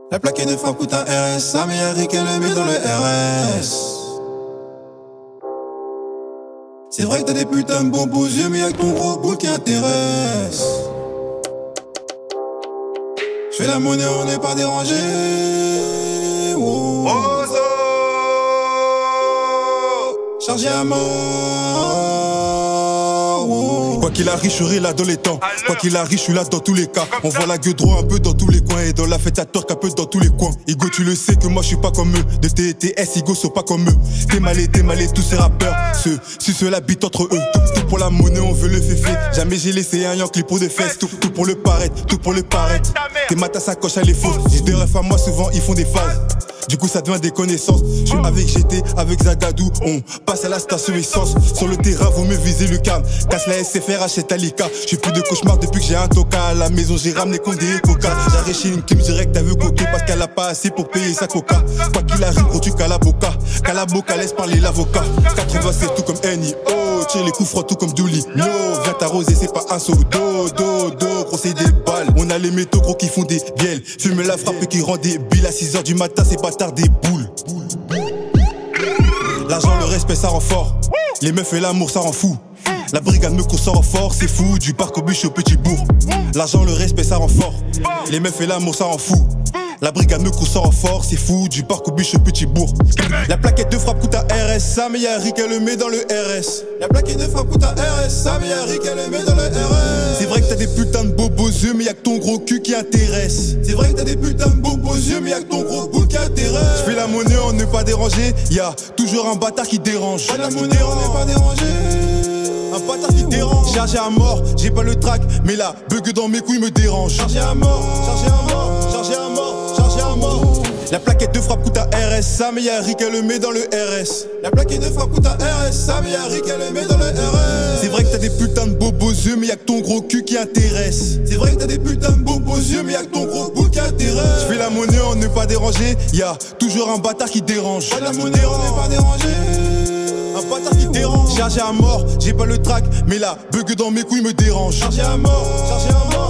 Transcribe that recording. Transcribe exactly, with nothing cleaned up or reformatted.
La plaquette de frappe coûte un R S, sa meilleure Rick elle le met dans le R S. C'est vrai que t'as des putains de bons beaux yeux, mais y'a que ton gros boule qui intéresse. J'fais la monnaie, on n'est pas dérangé. Oh. Chargé à mort. Oh. Quoi qu'il arrive, je serai là dans les temps. Quoi qu'il arrive, je suis là dans tous les cas. On voit la gueule droit un peu dans tous les coins. Et dans la fête, à torque un peu dans tous les coins. Igo, tu le sais que moi je suis pas comme eux. De T T S, Igo sont pas comme eux. T'es malé, t'es malé, tous ces rappeurs. Ceux, si ceux-là bitent entre eux. Tout, tout pour la monnaie, on veut le féfé. Jamais j'ai laissé un yankli pour des fesses. Tout, tout pour le paraître, tout pour le paraître. Tes matas, sa coche, elle est fausse. J'ai des refs à moi, souvent ils font des phases. Du coup ça devient des connaissances. Je suis avec G T, avec Zagadou. On passe à la station essence. Sur le terrain, vous me visez le calme. Casse la S F R, achète Alika. J'suis plus de cauchemar depuis que j'ai un toca. À la maison j'ai ramené comme des coca. J'arrive chez une clim direct, t'as vu coquer. Parce qu'elle a pas assez pour payer sa coca. Quoi qu'il arrive, gros tu calaboca. Calaboca, laisse parler l'avocat. quatre-vingt-sept tout comme N I O. Tire les coups froids tout comme Douli. No, viens t'arroser, c'est pas un saut. Do, do, do, gros c'est des balles. On a les métaux gros qui font des bielles. Fume la frappe et qui rend des billes. À six heures du matin, c'est bâtard des boules. L'argent, le respect, ça rend fort. Les meufs et l'amour, ça rend fou. La brigade me court, ça rend fort. C'est fou, du parc au bûche au petit bourg. L'argent, le respect, ça rend fort. Les meufs et l'amour, ça rend fou. La brigade me court, ça rend fort. C'est fou, du parc au bûche au petit bourg. La plaquette de frappe coûte un R S. Sa meilleure Rick, elle le met dans le R S. La plaquette de frappe coûte un R S, sa meilleure Rick elle le met dans le R S. C'est vrai que t'as des putains de beaux beaux yeux, mais y'a que ton gros cul qui intéresse. C'est vrai que t'as des putains de beaux beaux yeux, mais y'a que ton gros boule qui intéresse. J'fais la monnaie, on n'est pas dérangé. Y'a toujours un bâtard qui dérange. La monnaie, on n'est pas dérangé. Un bâtard qui dérange. Chargé à mort, j'ai pas le track, mais la bug dans mes couilles me dérange. Chargé à mort, chargé à mort, chargé à mort, chargé à mort. La plaquette de frappe coûte un R S, sa meilleure Rick elle le met dans le R S. La plaquette de frappe coûte un R S, sa meilleure Rick elle le met dans le R S. C'est vrai que t'as des putains de beaux beaux yeux, mais y'a que ton gros cul qui intéresse. C'est vrai que t'as des putains de beaux beaux yeux, mais y'a que ton gros boule qui intéresse. J'fais la monnaie, on n'est pas dérangé. Y'a toujours un bâtard qui dérange. La monnaie, on n'est pas dérangé. Un bâtard qui dérange. Chargé à mort, j'ai pas le track, mais la bug dans mes couilles me dérange. Chargé à mort, chargé à mort.